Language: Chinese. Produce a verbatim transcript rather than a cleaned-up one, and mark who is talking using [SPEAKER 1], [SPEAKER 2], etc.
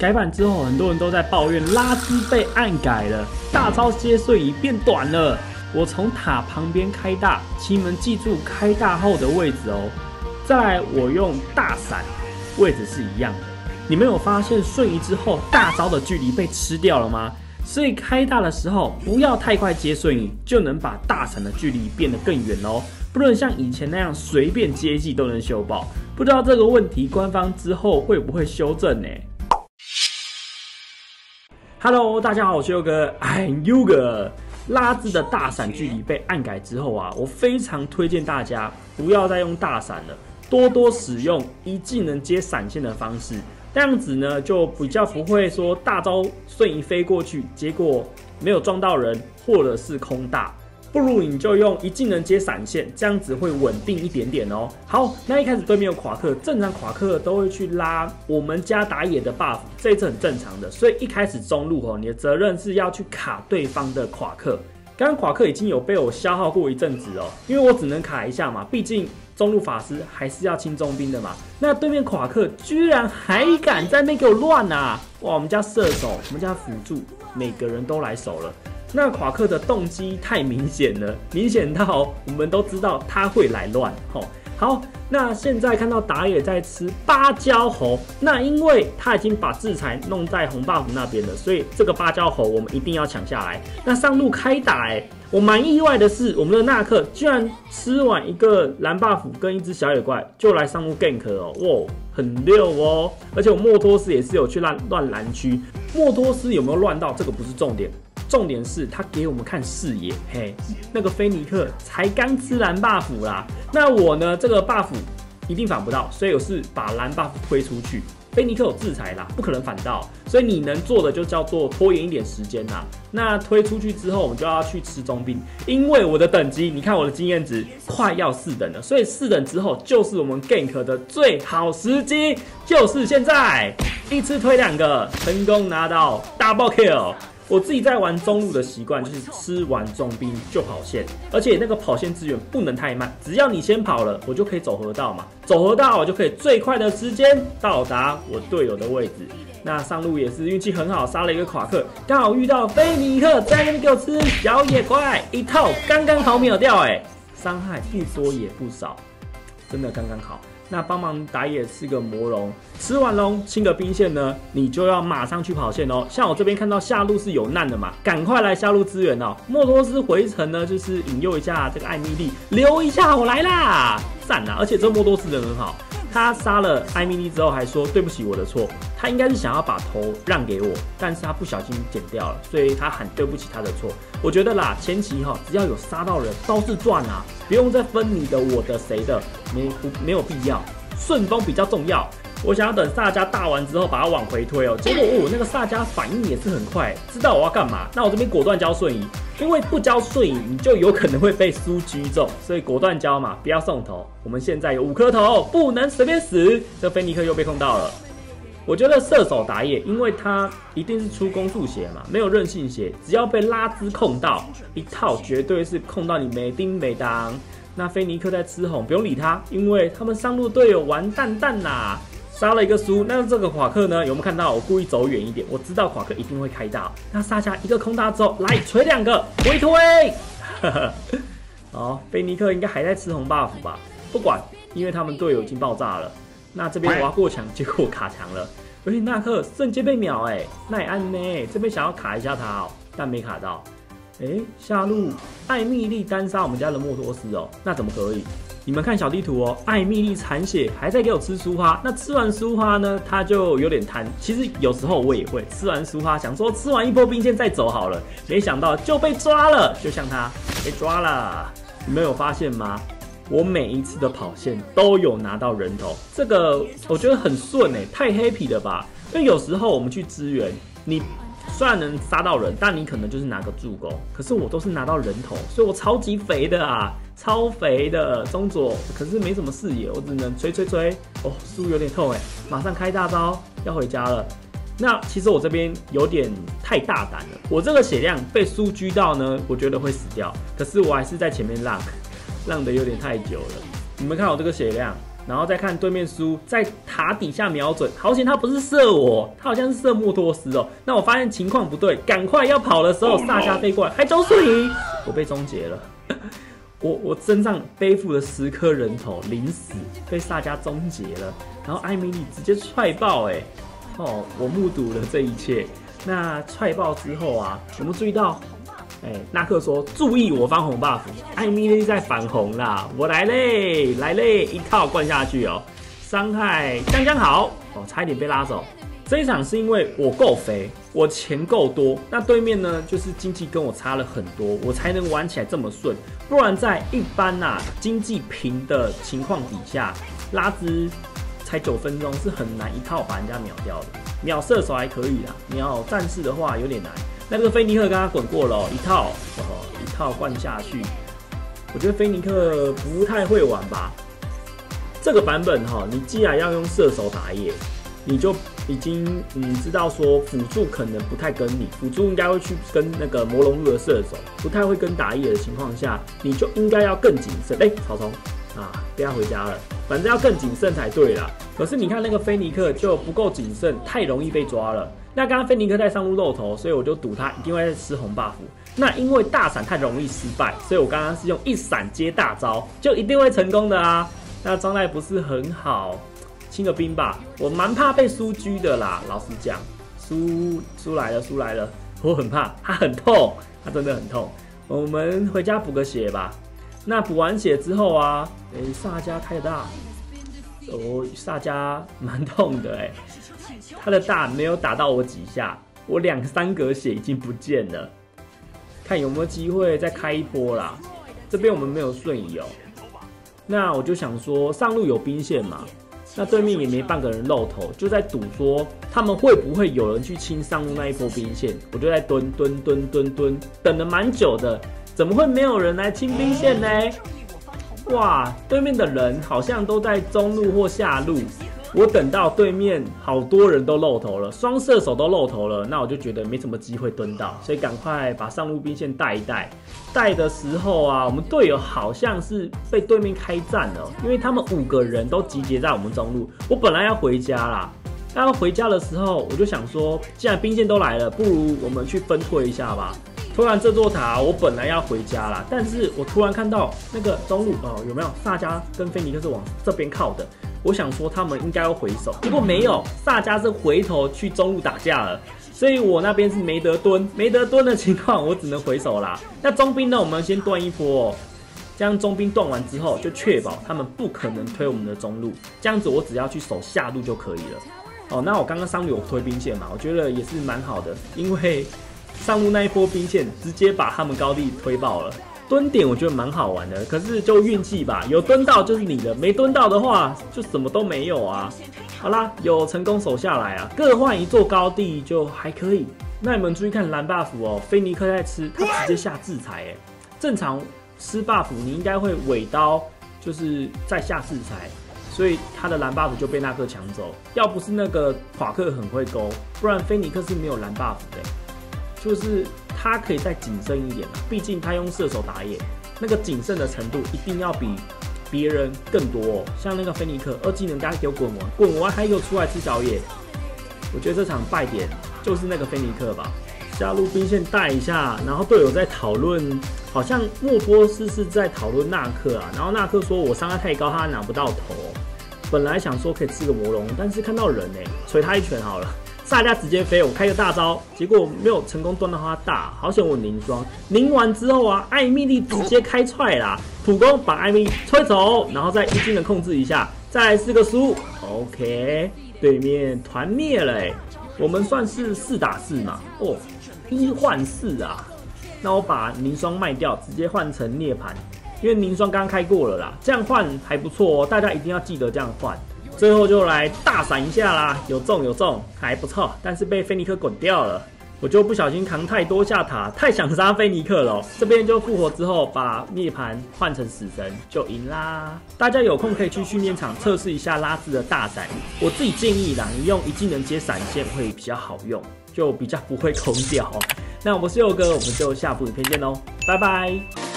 [SPEAKER 1] 改版之后，很多人都在抱怨拉兹被暗改了，大招接瞬移变短了。我从塔旁边开大，请你们记住开大后的位置哦。再来，我用大闪，位置是一样的。你们有发现瞬移之后大招的距离被吃掉了吗？所以开大的时候不要太快接瞬移，就能把大闪的距离变得更远哦。不能像以前那样随便接技都能修爆。不知道这个问题官方之后会不会修正呢？Hello， 大家好，我是优哥 ，I'm Yoga。拉兹的大闪距离被暗改之后啊，我非常推荐大家不要再用大闪了，多多使用一技能接闪现的方式，这样子呢就比较不会说大招瞬移飞过去，结果没有撞到人或者是空大。不如你就用一技能接闪现，这样子会稳定一点点哦。好，那一开始对面有夸克，正常夸克都会去拉我们家打野的 buff， 这一次很正常的。所以一开始中路哦，你的责任是要去卡对方的夸克。刚刚夸克已经有被我消耗过一阵子哦，因为我只能卡一下嘛，毕竟中路法师还是要清重兵的嘛。那对面夸克居然还敢在那边给我乱啊！哇，我们家射手，我们家辅助，每个人都来手了。那夸克的动机太明显了，明显到我们都知道他会来乱。好，那现在看到打野在吃芭蕉猴，那因为他已经把制裁弄在红 buff 那边了，所以这个芭蕉猴我们一定要抢下来。那上路开打、欸，我蛮意外的是，我们的纳克居然吃完一个蓝 buff 跟一只小野怪就来上路 gank 哦，哇，很溜哦！而且我莫托斯也是有去乱乱蓝区，莫托斯有没有乱到这个不是重点。重点是他给我们看视野，嘿，那个菲尼克才刚吃蓝 buff 啦，那我呢这个 buff 一定反不到，所以我是把蓝 buff 推出去。菲尼克有制裁啦，不可能反到，所以你能做的就叫做拖延一点时间啦。那推出去之后，我们就要去吃中兵，因为我的等级，你看我的经验值快要四等了，所以四等之后就是我们 gank 的最好时机，就是现在，一次推两个，成功拿到 double kill。我自己在玩中路的习惯就是吃完重兵就跑线，而且那个跑线资源不能太慢，只要你先跑了，我就可以走河道嘛，走河道我就可以最快的时间到达我队友的位置。那上路也是运气很好，杀了一个夸克，刚好遇到菲尼克在那边给我吃小野怪，一套刚刚好秒掉，哎，伤害不多也不少，真的刚刚好。那帮忙打野吃个魔龙，吃完龙清个兵线呢，你就要马上去跑线哦。像我这边看到下路是有难的嘛，赶快来下路支援哦。莫托斯回城呢，就是引诱一下这个艾米丽，留一下我来啦，赞啊！而且这莫托斯人很好，他杀了艾米丽之后还说对不起我的错，他应该是想要把头让给我，但是他不小心剪掉了，所以他喊对不起他的错。我觉得啦，前期哈只要有杀到人都是赚啊，不用再分你的我的谁的，没没有必要。顺风比较重要。我想要等萨迦大完之后把它往回推哦，结果哦那个萨迦反应也是很快，知道我要干嘛，那我这边果断交瞬移，因为不交瞬移你就有可能会被苏狙中，所以果断交嘛，不要送头。我们现在有五颗头，不能随便死。这菲尼克又被控到了。我觉得射手打野，因为他一定是出攻速血嘛，没有韧性血，只要被拉兹控到一套，绝对是控到你没丁没当。那菲尼克在吃红，不用理他，因为他们上路队友完蛋蛋啦，杀了一个苏。那这个夸克呢，有没有看到？我故意走远一点，我知道夸克一定会开大。那萨迦一个空大之后，来锤两个回推。好，菲尼克应该还在吃红 buff 吧？不管，因为他们队友已经爆炸了。那这边我要过墙，结果卡墙了。而且纳克瞬间被秒哎、欸，奈安呢？这边想要卡一下他哦，但没卡到。哎、欸，下路艾蜜莉单杀我们家的莫托斯哦，那怎么可以？你们看小地图哦，艾蜜莉残血还在给我吃苏花，那吃完苏花呢，他就有点贪。其实有时候我也会吃完苏花，想说吃完一波兵线再走好了，没想到就被抓了，就像他被抓了。你们有发现吗？我每一次的跑线都有拿到人头，这个我觉得很顺哎、欸，太 happy 了吧？因为有时候我们去支援，你虽然能杀到人，但你可能就是拿个助攻，可是我都是拿到人头，所以我超级肥的啊，超肥的中左，可是没什么视野，我只能吹吹吹。哦，输有点痛哎、欸，马上开大招要回家了。那其实我这边有点太大胆了，我这个血量被苏狙到呢，我觉得会死掉，可是我还是在前面浪。浪的有点太久了，你们看我这个血量， 然后再看对面输在塔底下瞄准，好险他不是射我，他好像是射莫托斯哦。那我发现情况不对，赶快要跑的时候，萨迦飞过来，还周瞬移，我被终结了。我我身上背负了十颗人头，临死被萨迦终结了，然后艾米丽直接踹爆，哎，哦，我目睹了这一切。那踹爆之后啊，有没有注意到？哎，纳克说注意我翻红 buff， 艾米丽在反红啦，我来嘞，来嘞，一套灌下去哦，伤害刚刚好哦，差一点被拉走。这一场是因为我够肥，我钱够多，那对面呢就是经济跟我差了很多，我才能玩起来这么顺。不然在一般啊经济平的情况底下，拉兹才九分钟是很难一套把人家秒掉的。秒射手还可以啦，秒战士的话有点难。那这个菲尼克刚刚滚过了、喔、一套，哦，一套灌下去。我觉得菲尼克不太会玩吧。这个版本哈，你既然要用射手打野，你就已经嗯知道说辅助可能不太跟你，辅助应该会去跟那个魔龙路的射手，不太会跟打野的情况下，你就应该要更谨慎。哎、欸，草丛啊，不要回家了，反正要更谨慎才对啦。可是你看那个菲尼克就不够谨慎，太容易被抓了。那刚刚菲尼克在上路露头，所以我就赌他一定会吃红 buff。那因为大闪太容易失败，所以我刚刚是用一闪接大招，就一定会成功的啊。那状态不是很好，清个兵吧。我蛮怕被输狙的啦，老实讲，输输来了，输来了，我很怕，他很痛，他真的很痛。我们回家补个血吧。那补完血之后啊，哎、欸，萨迦开的大，哦，萨迦蛮痛的哎、欸，他的大没有打到我几下，我两三格血已经不见了。看有没有机会再开一波啦。这边我们没有瞬移哦。那我就想说，上路有兵线嘛，那对面也没半个人露头，就在赌说他们会不会有人去清上路那一波兵线。我就在蹲蹲蹲蹲蹲，等了蛮久的，怎么会没有人来清兵线呢？哇，对面的人好像都在中路或下路。我等到对面好多人都露头了，双射手都露头了，那我就觉得没什么机会蹲到，所以赶快把上路兵线带一带。带的时候啊，我们队友好像是被对面开战了，因为他们五个人都集结在我们中路。我本来要回家啦，那要回家的时候，我就想说，既然兵线都来了，不如我们去分退一下吧。突然这座塔，我本来要回家啦，但是我突然看到那个中路哦，有没有萨迦跟菲尼克是往这边靠的？我想说他们应该要回手，结果没有，萨迦是回头去中路打架了，所以我那边是没得蹲，没得蹲的情况，我只能回手啦。那中兵呢，我们先断一波哦，这样中兵断完之后，就确保他们不可能推我们的中路，这样子我只要去守下路就可以了。哦，那我刚刚上路有推兵线嘛，我觉得也是蛮好的，因为上路那一波兵线直接把他们高地推爆了。蹲点我觉得蛮好玩的，可是就运气吧，有蹲到就是你的，没蹲到的话就什么都没有啊。好啦，有成功守下来啊，各换一座高地就还可以。那你们注意看蓝 buff 哦，菲尼克在吃，他直接下制裁哎，正常吃 buff 你应该会尾刀就是再下制裁，所以他的蓝 buff 就被纳克抢走。要不是那个夸克很会勾，不然菲尼克是没有蓝 buff 的，就是他可以再谨慎一点，毕竟他用射手打野，那个谨慎的程度一定要比别人更多哦。像那个菲尼克二技能大家给我滚完，滚完还给我出来吃小野，我觉得这场败点就是那个菲尼克吧。下路兵线带一下，然后队友在讨论，好像莫波斯是在讨论纳克啊，然后纳克说我伤害太高，他拿不到头。本来想说可以吃个魔龙，但是看到人哎、欸，捶他一拳好了。萨迦直接飞，我开个大招，结果没有成功断到他大，好险我凝霜，凝完之后啊，艾米丽直接开踹啦，普攻把艾米丽吹走，然后再一技能控制一下，再来四个输 ，OK， 对面团灭了哎、欸，我们算是四打四嘛，哦，一换四啊，那我把凝霜卖掉，直接换成涅槃，因为凝霜刚刚开过了啦，这样换还不错哦，大家一定要记得这样换。最后就来大闪一下啦，有中有中，还不错，但是被菲尼克滚掉了。我就不小心扛太多下塔，太想杀菲尼克了。这边就复活之后，把涅槃换成死神就赢啦。大家有空可以去训练场测试一下拉兹的大闪。我自己建议啦，你用一技能接闪现会比较好用，就比较不会空掉。那我是佑哥，我们就下部影片见喽，拜拜。